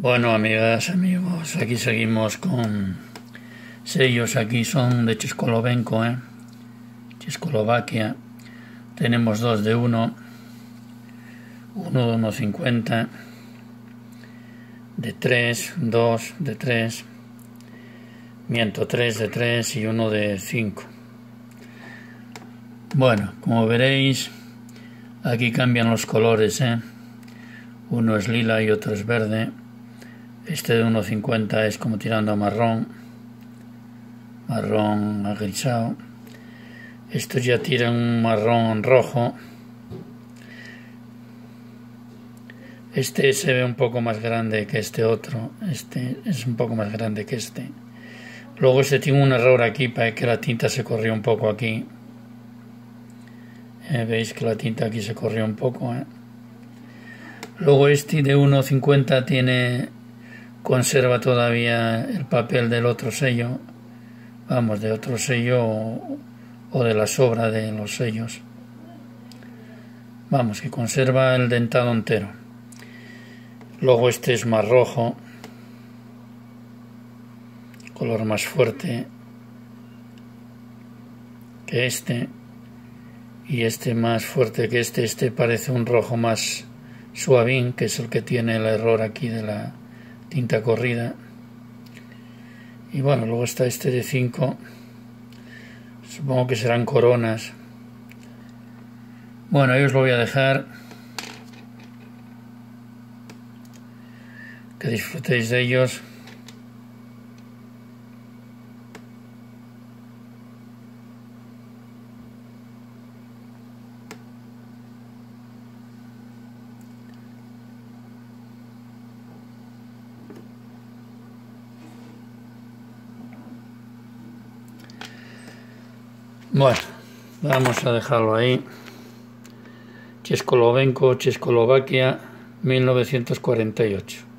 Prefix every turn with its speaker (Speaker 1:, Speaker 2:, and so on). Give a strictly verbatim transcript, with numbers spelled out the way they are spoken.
Speaker 1: Bueno, amigas, amigos, aquí seguimos con sellos. Aquí son de Checoslovenco, ¿eh? Checoslovaquia. Tenemos dos de uno, uno de uno cincuenta, de tres, dos de tres, miento tres de tres y uno de cinco. Bueno, como veréis, aquí cambian los colores, ¿eh? Uno es lila y otro es verde. Este de uno cincuenta es como tirando a marrón, marrón agrisado. Estos ya tiran un marrón rojo. Este se ve un poco más grande que este otro. Este es un poco más grande que este. Luego este tiene un error aquí, para que la tinta se corrió un poco aquí. Eh, Veis que la tinta aquí se corrió un poco, ¿eh? Luego este de uno cincuenta tiene... conserva todavía el papel del otro sello, vamos, de otro sello o, o de la sobra de los sellos. Vamos, que conserva el dentado entero. Luego este es más rojo, color más fuerte que este, y este más fuerte que este. Este parece un rojo más suavín, que es el que tiene el error aquí de la tinta corrida. Y bueno, luego está este de cinco, supongo que serán coronas. Bueno, ahí os lo voy a dejar, que disfrutéis de ellos. Bueno, vamos a dejarlo ahí. Checoslovenco, Checoslovaquia, mil novecientos cuarenta y ocho.